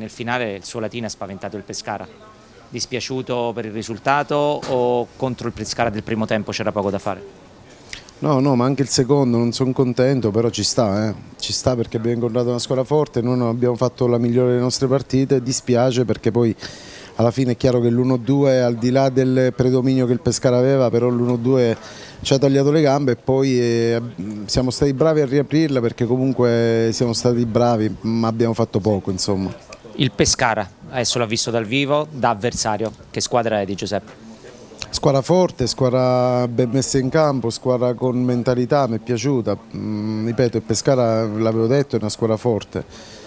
nel finale il suo Latina ha spaventato il Pescara. Dispiaciuto per il risultato o contro il Pescara del primo tempo c'era poco da fare? No, no, ma anche il secondo non sono contento, però ci sta perché abbiamo incontrato una squadra forte, noi non abbiamo fatto la migliore delle nostre partite, dispiace perché poi alla fine è chiaro che l'1-2 al di là del predominio che il Pescara aveva, però l'1-2 ci ha tagliato le gambe e poi siamo stati bravi a riaprirla perché comunque siamo stati bravi ma abbiamo fatto poco insomma. Il Pescara, adesso l'ha visto dal vivo, da avversario, che squadra è di Giuseppe? Squadra forte, squadra ben messa in campo, squadra con mentalità, mi è piaciuta, ripeto il Pescara l'avevo detto è una squadra forte,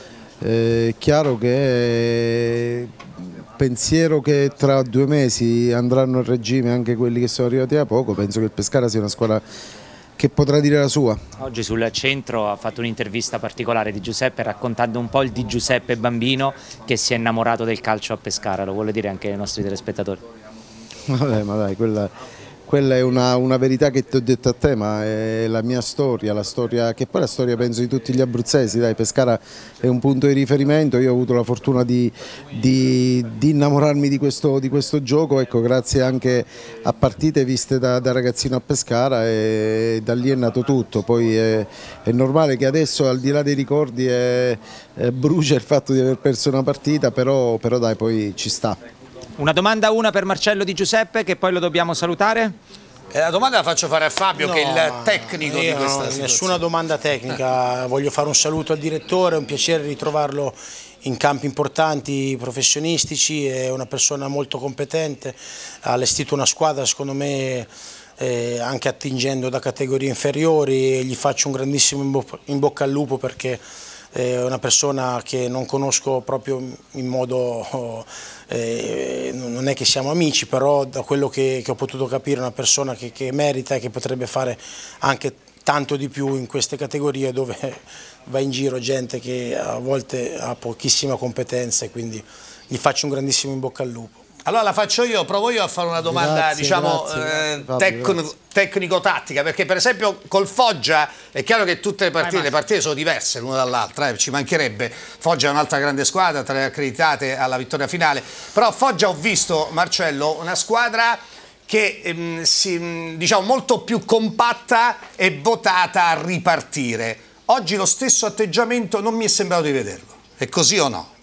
è chiaro che pensiero che tra 2 mesi andranno a regime anche quelli che sono arrivati da poco, penso che il Pescara sia una squadra che potrà dire la sua. Oggi sul centro ha fatto un'intervista particolare di Giuseppe raccontando un po' il di Giuseppe bambino che si è innamorato del calcio a Pescara, lo vuole dire anche ai nostri telespettatori? Vabbè, ma dai, quella è una verità che ti ho detto a te, ma è la mia storia, la storia che poi è la storia penso di tutti gli abruzzesi, dai, Pescara è un punto di riferimento, io ho avuto la fortuna di innamorarmi di questo gioco, ecco, grazie anche a partite viste da ragazzino a Pescara e da lì è nato tutto, poi è normale che adesso al di là dei ricordi brucia il fatto di aver perso una partita, però dai, poi ci sta. Una domanda per Marcello Di Giuseppe che poi lo dobbiamo salutare. La domanda la faccio fare a Fabio, che è il tecnico di questa situazione. Nessuna domanda tecnica, voglio fare un saluto al direttore, è un piacere ritrovarlo in campi importanti, professionistici, è una persona molto competente, ha allestito una squadra secondo me anche attingendo da categorie inferiori, gli faccio un grandissimo in bocca al lupo perché è una persona che non conosco proprio in modo, non è che siamo amici, però da quello che ho potuto capire è una persona che merita e che potrebbe fare anche tanto di più in queste categorie dove va in giro gente che a volte ha pochissima competenza e quindi gli faccio un grandissimo in bocca al lupo. Allora la faccio io, provo io a fare una domanda tecnico-tattica, perché per esempio col Foggia è chiaro che tutte le partite sono diverse l'una dall'altra, ci mancherebbe, Foggia è un'altra grande squadra, tra le accreditate alla vittoria finale, però Foggia ho visto, Marcello, una squadra che diciamo molto più compatta e votata a ripartire. Oggi lo stesso atteggiamento non mi è sembrato di vederlo, è così o no?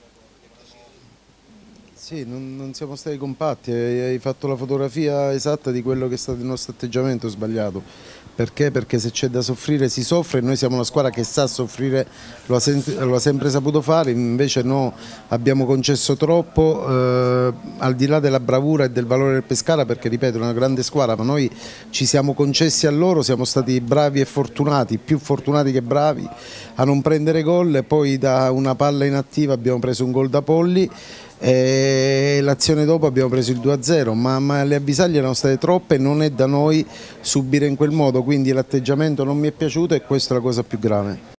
Sì, non siamo stati compatti, hai fatto la fotografia esatta di quello che è stato il nostro atteggiamento sbagliato. Perché? Perché se c'è da soffrire si soffre e noi siamo una squadra che sa soffrire, lo ha sempre saputo fare, invece no, abbiamo concesso troppo, al di là della bravura e del valore del Pescara, perché ripeto è una grande squadra, ma noi ci siamo concessi a loro, siamo stati bravi e fortunati, più fortunati che bravi a non prendere gol, poi da una palla inattiva abbiamo preso un gol da Polli, e l'azione dopo abbiamo preso il 2-0, ma le avvisaglie erano state troppe e non è da noi subire in quel modo, quindi l'atteggiamento non mi è piaciuto e questa è la cosa più grave.